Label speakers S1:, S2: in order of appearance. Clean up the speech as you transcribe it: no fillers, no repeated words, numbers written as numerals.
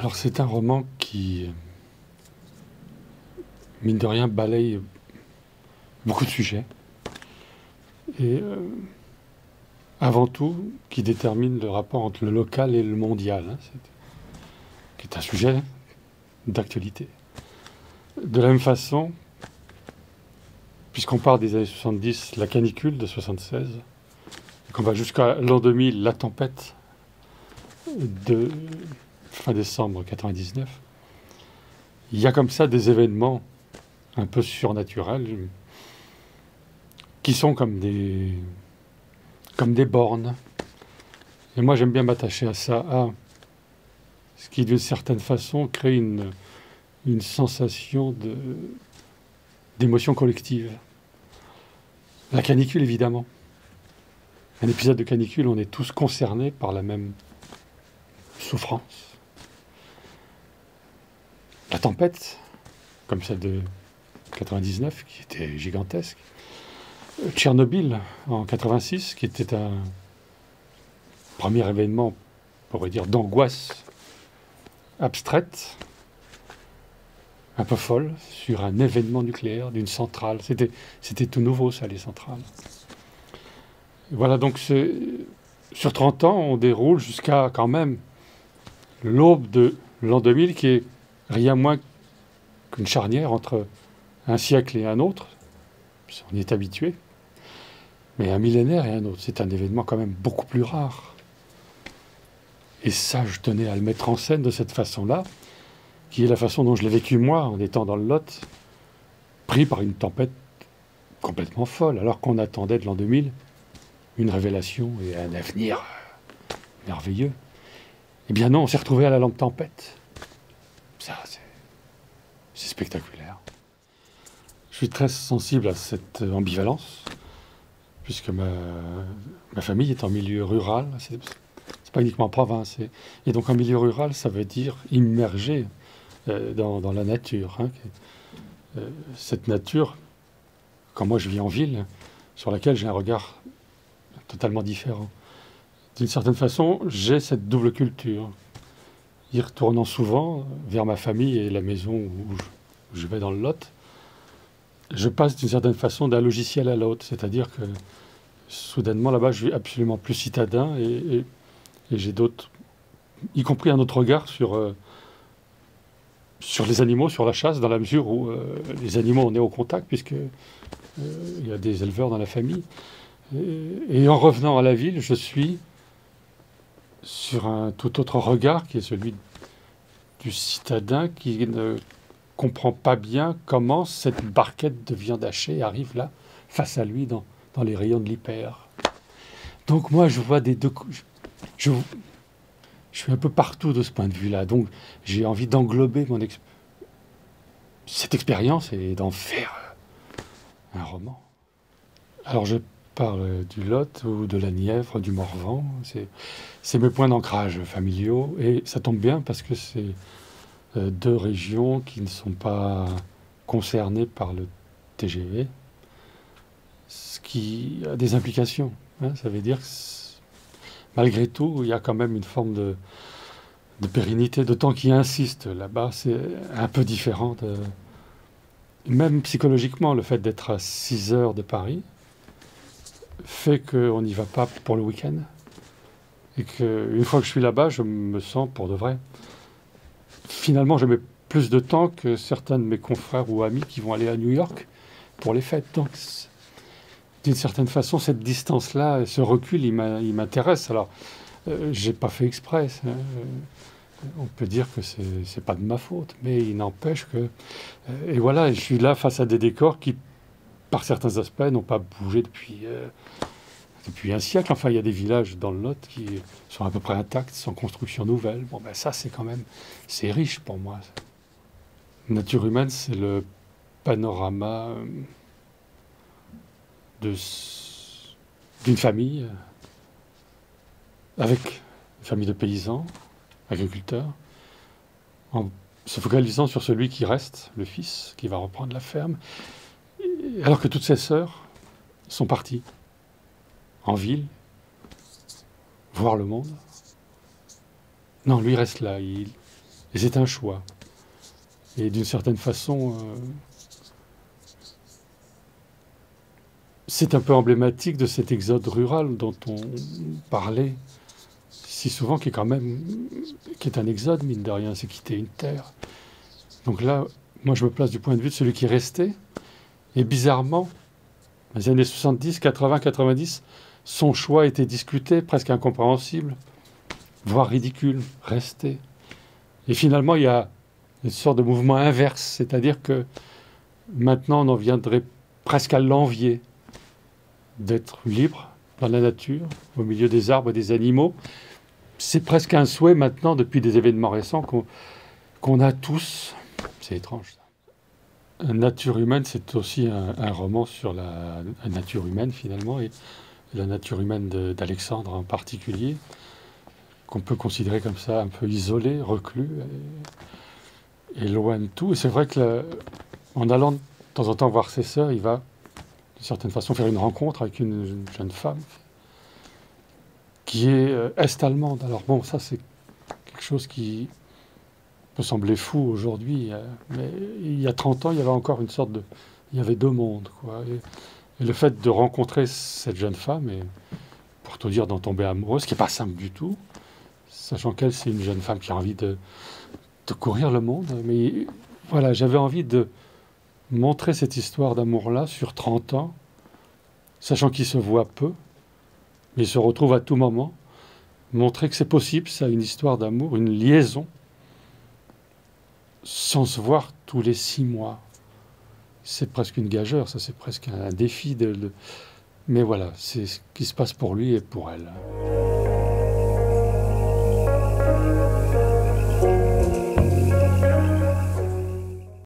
S1: Alors c'est un roman qui, mine de rien, balaye beaucoup de sujets et avant tout qui détermine le rapport entre le local et le mondial, hein, qui est un sujet d'actualité. De la même façon, puisqu'on part des années 70, la canicule de 76, et qu'on va jusqu'à l'an 2000, la tempête de fin décembre 99, il y a comme ça des événements un peu surnaturels qui sont comme des bornes. Et moi, j'aime bien m'attacher à ça, à ce qui, d'une certaine façon, crée une sensation d'émotion collective. La canicule, évidemment. Un épisode de canicule, on est tous concernés par la même souffrance. La tempête, comme celle de 99, qui était gigantesque. Tchernobyl, en 86, qui était un premier événement, on pourrait dire, d'angoisse abstraite, un peu folle, sur un événement nucléaire d'une centrale. C'était tout nouveau, ça, les centrales. Voilà, donc sur 30 ans, on déroule jusqu'à quand même l'aube de l'an 2000, qui est rien moins qu'une charnière entre un siècle et un autre. On y est habitué. Mais un millénaire et un autre, c'est un événement quand même beaucoup plus rare. Et ça, je tenais à le mettre en scène de cette façon-là, qui est la façon dont je l'ai vécu moi, en étant dans le Lot, pris par une tempête complètement folle, alors qu'on attendait de l'an 2000 une révélation et un avenir merveilleux. Eh bien non, on s'est retrouvé à la lampe tempête. Ça, c'est spectaculaire. Je suis très sensible à cette ambivalence, puisque ma famille est en milieu rural. C'est pas uniquement en province. Et donc en milieu rural, ça veut dire immergé dans la nature. Hein. Cette nature, quand moi je vis en ville, sur laquelle j'ai un regard totalement différent. D'une certaine façon, j'ai cette double culture. Y retournant souvent vers ma famille et la maison où je vais dans le Lot, je passe d'une certaine façon d'un logiciel à l'autre. C'est-à-dire que soudainement, là-bas, je suis absolument plus citadin et j'ai d'autres, y compris un autre regard sur les animaux, sur la chasse, dans la mesure où les animaux, on est au contact, puisque il y a des éleveurs dans la famille. Et en revenant à la ville, je suis sur un tout autre regard, qui est celui du citadin qui ne comprend pas bien comment cette barquette de viande hachée arrive là, face à lui, dans les rayons de l'hyper. Donc moi, je vois des deux... Je suis un peu partout de ce point de vue-là. Donc j'ai envie d'englober cette expérience et d'en faire un roman. Alors je parle du Lot ou de la Nièvre, du Morvan. C'est mes points d'ancrage familiaux. Et ça tombe bien parce que c'est deux régions qui ne sont pas concernées par le TGV, ce qui a des implications. Hein. Ça veut dire que malgré tout, il y a quand même une forme de pérennité, de temps qui insiste. Là-bas, c'est un peu différent. Même psychologiquement, le fait d'être à 6 heures de Paris fait qu'on n'y va pas pour le week-end. Et qu'une fois que je suis là-bas, je me sens pour de vrai. Finalement, je mets plus de temps que certains de mes confrères ou amis qui vont aller à New York pour les fêtes. Donc, d'une certaine façon, cette distance-là, ce recul, il m'intéresse. Alors, j'ai pas fait exprès. On peut dire que c'est pas de ma faute, mais il n'empêche que... et voilà, je suis là face à des décors qui, par certains aspects, n'ont pas bougé depuis un siècle. Enfin, il y a des villages dans le Lot qui sont à peu près intacts, sans construction nouvelle. Bon, ben ça, c'est quand même... c'est riche pour moi. Nature humaine, c'est le panorama d'une famille, avec une famille de paysans, agriculteurs, en se focalisant sur celui qui reste, le fils, qui va reprendre la ferme, alors que toutes ses sœurs sont parties en ville, voir le monde. Non, lui reste là. Et c'est un choix. Et d'une certaine façon, c'est un peu emblématique de cet exode rural dont on parlait si souvent, qui est un exode, mine de rien, c'est quitter une terre. Donc là, moi je me place du point de vue de celui qui est resté, et bizarrement, dans les années 70, 80, 90, son choix était discuté, presque incompréhensible, voire ridicule, rester. Et finalement, il y a une sorte de mouvement inverse, c'est-à-dire que maintenant on en viendrait presque à l'envier d'être libre dans la nature, au milieu des arbres et des animaux. C'est presque un souhait maintenant, depuis des événements récents, qu'on a tous. C'est étrange, ça. Nature humaine, c'est aussi un roman sur la nature humaine, finalement, et la nature humaine d'Alexandre en particulier, qu'on peut considérer comme ça, un peu isolé, reclus, et loin de tout. Et c'est vrai en allant de temps en temps voir ses sœurs, il va, d'une certaine façon, faire une rencontre avec une jeune femme qui est est-allemande. Alors bon, ça c'est quelque chose qui peut sembler fou aujourd'hui, mais il y a 30 ans, il y avait encore une sorte de... Il y avait deux mondes, quoi. Et le fait de rencontrer cette jeune femme, et pour tout dire, d'en tomber amoureuse, ce qui n'est pas simple du tout, sachant qu'elle, c'est une jeune femme qui a envie de courir le monde. Mais voilà, j'avais envie de montrer cette histoire d'amour-là sur 30 ans, sachant qu'ils se voient peu, mais ils se retrouvent à tout moment. Montrer que c'est possible, ça, une histoire d'amour, une liaison, sans se voir tous les 6 mois. C'est presque une gageure, ça, c'est presque un défi. Mais voilà, c'est ce qui se passe pour lui et pour elle.